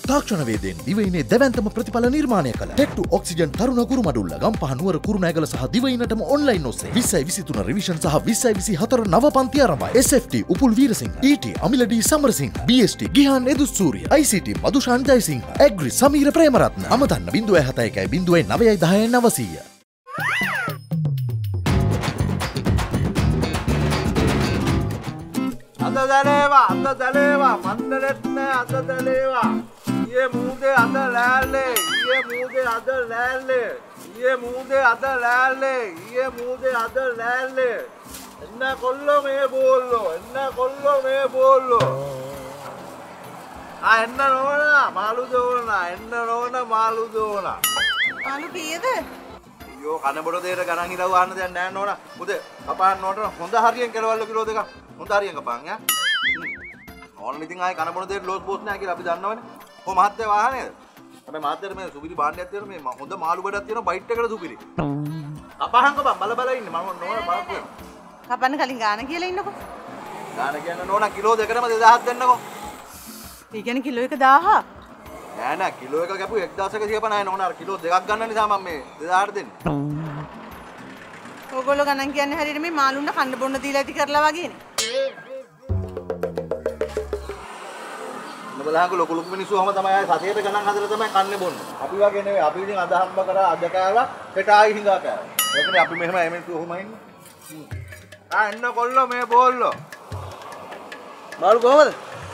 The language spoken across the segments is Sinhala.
තාක්ෂණ වේදෙන් දිවයිනේ දැවැන්තම ප්‍රතිඵල නිර්මාණය කළ ටෙක්ටු ඔක්සිජන් තරුණ කුරුමඩුල්ල ගම්පහ නුවර කුරුණෑගල සහ දිවයිනටම ඔන්ලයින් ඔස්සේ 2023 රිවිෂන් සහ 2024 නව පන්ති ආරම්භයි. SFT Upul Weerasinghe, ET Amila D Samarasinghe, BST Gihan Edussuriya, ICT Madushan Jayasinghe, agri Sameera Premaratne. අමතන්න 071 අද දැලේවා මන්දරෙත් නෑ අද දැලේවා ඊයේ මූදේ අද ලෑල්ලේ එන්න කොල්ලෝ මේ බෝල්ලෝ එන්න නෝනා මාළු දෝනා මාළු කීයද? අයියෝ කන බොඩ දෙයට ගණන් ඉරව ගන්න දෙයක් නෑ නෝනා මුදේ කපාන්න නෝට හොඳ හරියෙන් කෙලවල්ල කිලෝ දෙකක් හොඳ හරියෙන් කපන් ඈ ඕන ඉතින් ආයේ කන බොන දෙයට ලෝස් බෝස් නෑ කියලා අපි දන්නවනේ කො මහත්තයා වාහනේද හැබැයි මහත්තයාට මේ සුපිරි භාණ්ඩයක් තියෙනවා මේ හොඳ මාළු බඩක් තියෙනවා බයිට් එකට සුපිරි කපහන් බල ඉන්නේ මම නෝනා බලන්න කපන්න කලින් ගාන කියලා ඉන්නකෝ. ගාන කියන්න නෝනා කිලෝ දෙකටම 2000ක් දෙන්නකෝ. ඒ කියන්නේ කිලෝ එක 1000ක්. නෑ කිලෝ එක කැපු 1150යි නෝනා අර කිලෝ දෙකක් ගන්න නිසා මම මේ 2000ට දෙන්නේ. ඕගොල්ලෝ ගණන් කියන්නේ හරියට මේ මාළුන්ට කන්න බොන්න දීලා ඇති කරලා වගේනේ. බලහක ලොකු මිනිස්සු හැම තමයි ආයේ සතියේට ගණන් හදලා තමයි කන්නේ බොන්නේ. අපි වගේ නෙවෙයි. අපි ඉතින් අද හම්බ කරා අද කෑවා හෙට ආයි හිඟා කෑවා. ඒකනේ අපි මෙහෙම එමෙන්තු ඔහොම ඉන්නේ. එන්න කොල්ලෝ මේ බෝල්ලෝ. මාළු කොහමද?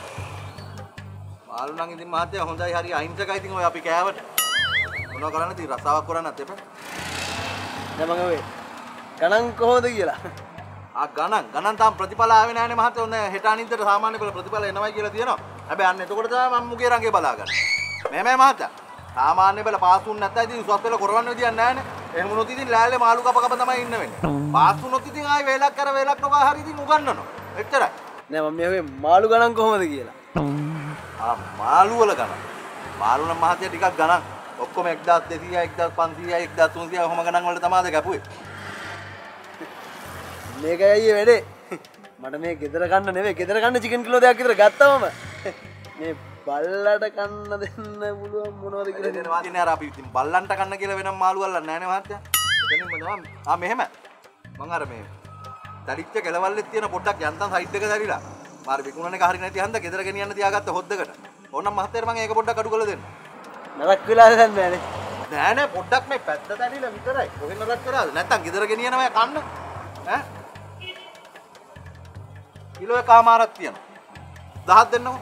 මාළු නම් ඉතින් මහත්තයා හොඳයි හරි අහිංසකයි ඉතින් ඔය අපි කෑවට. මොනවා කරන්නද ඉතින් රසාවක් කරන්නත් එපා. දැන් මම ඔය ගණන් කොහොමද කියලා. ගණන් තාම ප්‍රතිඵල ආවේ නැහැනේ මහත්තයා. ඔන්න හෙට අනිද්දාට සාමාන්‍ය ප්‍රතිඵල එනවයි කියලා තියෙනවා. හැබැයි අන්න එතකොට තමයි මම මුගේ රංගේ බලාගන්නේ. මේ මහත්තයා. සාමාන්‍ය බල පාස් වුන් නැත්නම් ඉතින් උසස් පෙළ කරවන්න විදියක් නැහැනේ. එහෙම වුණොත් ඉතින් ලෑල්ලේ මාළු කප තමයි ඉන්න වෙන්නේ. පාස් වුණොත් ඉතින් ආයි වේලක් නොකා හරි ඉතින් උගන්නනවා. එච්චරයි. නෑ මම මේ මාළු ගණන් කොහොමද කියලා. මාළු වල ගණන්. මාළු නම් මහත්තයා ටිකක් ගණන්. ඔක්කොම 1200යි 1500යි 1300යි ඔහොම ගණන් වලට තමාද කැපුවේ. මේකයි අයියේ වැඩේ. මට මේ ගෙදර කන්න නෙවෙයි ගෙදර කන්න චිකන් කිලෝ දෙකක් විතර ගත්තමම මේ බල්ලට කන්න දෙන්න පුළුවන් මොනවද කියලා දෙනවා. ඉතින් අර අපි ඉතින් බල්ලන්ට කන්න කියලා වෙනම මාළු අල්ලන්නේ නැහැ නේ මහත්තයා. එතනින්ම තමයි මෙහෙම මං අර මේ දරිච්ච කෙලවල්ලේ තියෙන පොඩ්ඩක් යන්තම් සයිඩ් එක දැරිලා මාර විකුණන එක හරිය නැති හන්ද ගෙදර ගෙනියන්න තියාගත්ත හොද්දකට. ඕනම් මහත්තයාට මම ඒක පොඩ්ඩක් අඩු කරලා දෙන්න. නරක් වෙලා නැහැ නෑ පොඩ්ඩක් මේ පැත්ත දැරිලා විතරයි. කොහෙන් නරක් කරාද? නැත්තම් ගෙදර ගෙනියනවා කන්න. ඈ කිලෝ එකමාරක් තියෙනවා. 1000ක් දෙන්නකෝ.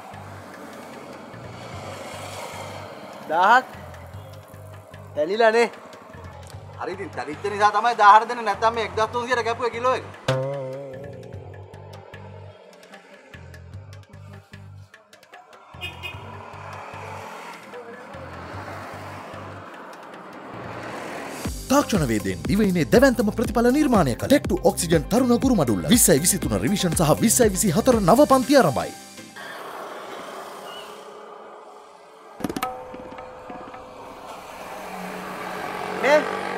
1000ක් දැලිලානේ. හරි ඉතින් දැලිච්ච නිසා තමයි 1000ට දෙන්නේ. නැත්නම් මේ 1300ට කැපුවේ කිලෝ එක. තාක්ෂණ වේදෙන් දිවයිනේ දැවැන්තම ප්‍රතිඵල නිර්මාණය කළ ටෙක්ටු ඔක්සිජන් තරුණ කුරුමඩුල්ල 2023 රිවිෂන් සහ 2024 නව පන්ති ආරම්භයි. මේ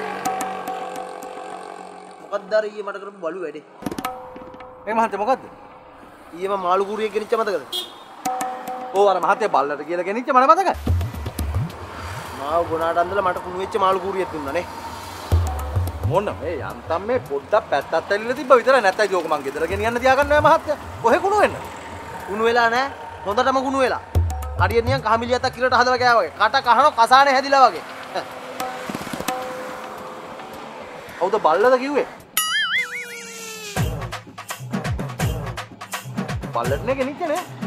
මොකක්ද අර ඊයේ මට කරපු බලු වැඩේ? මේ මහත්තයා මොකද්ද? ඊයේ මම මාළු කුරිය ගෙනිච්ච මතකද? ඕ අර මහත්තයා බල්ලට කියලා ගෙනිච්ච මට මතකයි. මාව ගොනාට අන්දලා මට කුණු වෙච්ච මාළු කුරියක් දුන්නානේ. මොන්න මේ යන්තම් මේ පොඩ්ඩක් පැත්තක් ඇල්ලලා තිබ්බ විතරයි නැත්නම් ඒක මං ගෙදර ගෙනියන්න තියාගන්න ඔය මහත්තයා. කොහෙ කුණු වෙන්න? කුණු වෙලා නැහැ. හොඳටම කුණු වෙලා. හරියට නිකන් කහමිලියත්තක් කිලෝට හදලා කෑවා වගේ. කට කහන කසානේ හැදිලා වගේ. කවුද බල්ලද කිව්වේ? බල්ලට නේ ගෙනිච්ච නේ.